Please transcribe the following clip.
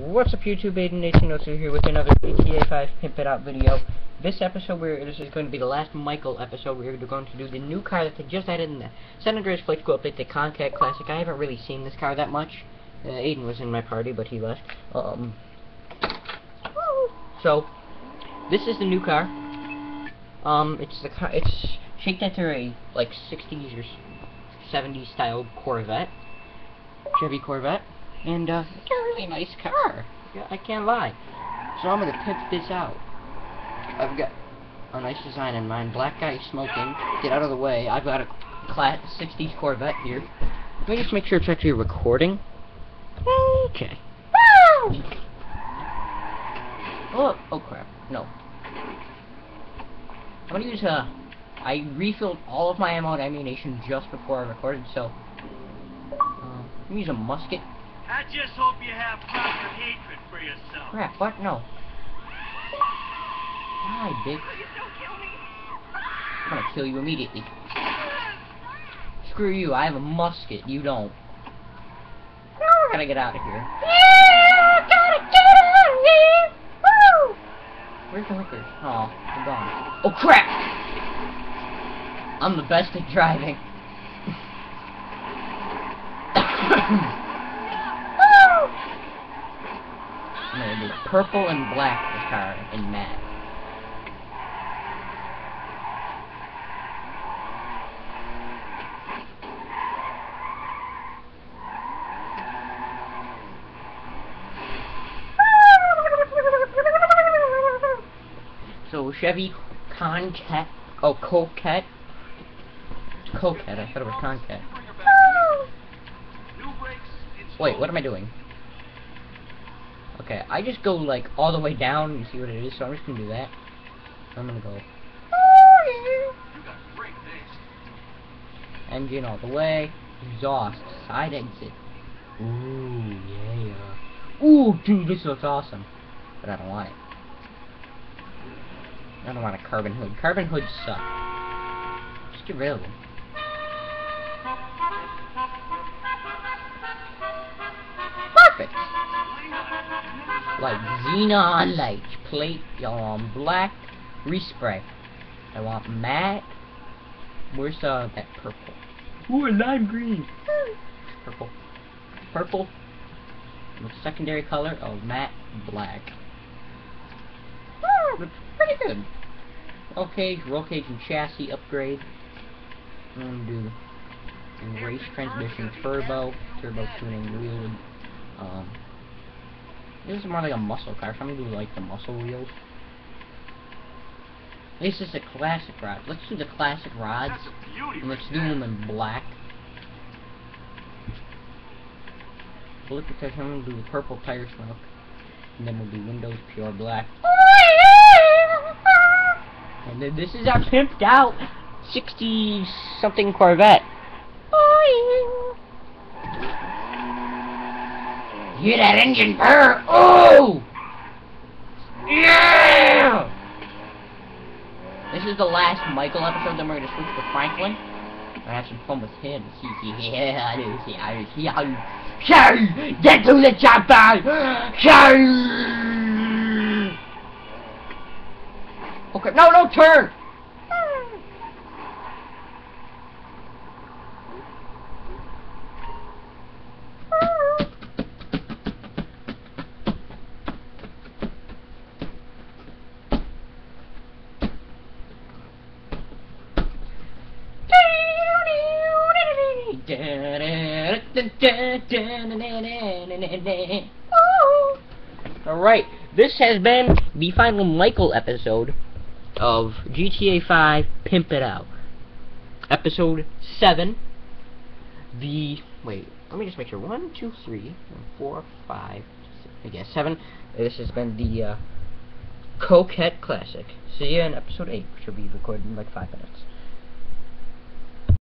What's up YouTube, Aiden1802 here with another GTA 5 Pimp It Out video. This episode, this is going to be the last Michael episode. We're going to do the new car that they just added in the San Andreas Flight School update, the Concat Classic. I haven't really seen this car that much. Aiden was in my party, but he left. So, this is the new car. It's shaped after a, like, 60s or 70s style Corvette. Chevy Corvette. And, it's a really nice car. Yeah, I can't lie. So I'm gonna pimp this out. I've got a nice design in mind. Black guy smoking. Get out of the way. I've got a 60s Corvette here. Let me just make sure it's actually recording. Okay. Oh crap. No. I'm gonna use, I refilled all of my ammo and ammunition just before I recorded, so, I'm gonna use a musket. I just hope you have proper hatred for yourself. Crap, what? No. Die, bitch. Please don't kill me. I'm gonna kill you immediately. Screw you, I have a musket, you don't. Now we're gonna get out of here. Yeah, gotta get out of here! Woo! Where's the hookers? Oh, they're gone. Oh, crap! I'm the best at driving. I'm gonna do purple and black this car in matte. So Chevy Concat. Oh, Coquette. It's Coquette. I thought it was Concat. Wait, what am I doing? Okay, I just go like all the way down and see what it is, so I'm just gonna do that. I'm gonna go. Engine all the way. Exhaust. Side exit. Ooh, yeah. Ooh, dude, this looks awesome. But I don't want it. I don't want a carbon hood. Carbon hoods suck. Just get rid of them. Perfect! Like xenon light plate on black respray. I want matte. Where's that purple? Ooh, a lime green. Purple. Purple. With secondary color of matte black. Oh, that's pretty good. Roll cage and chassis upgrade. I'm gonna do race transmission turbo tuning wheel. This is more like a muscle car, so I'm gonna do like the muscle wheels. This is a classic rod. Let's do the classic rods. And let's do them in black. Look at that, I'm gonna do the purple tire smoke. And then we'll do windows pure black. And then this is our pimped out 60 something Corvette. Hear that engine purr? Oh! Yeah! This is the last Michael episode, then we're gonna switch to Franklin. I have some fun with him. Get to the chopper! Okay, no, turn! Alright, this has been the final Michael episode of GTA 5 Pimp It Out. Episode 7. Wait, let me just make sure. 1, 2, 3, 4, 5, 6, I guess 7. This has been the Coquette Classic. See you in episode 8, which will be recorded in like 5 minutes.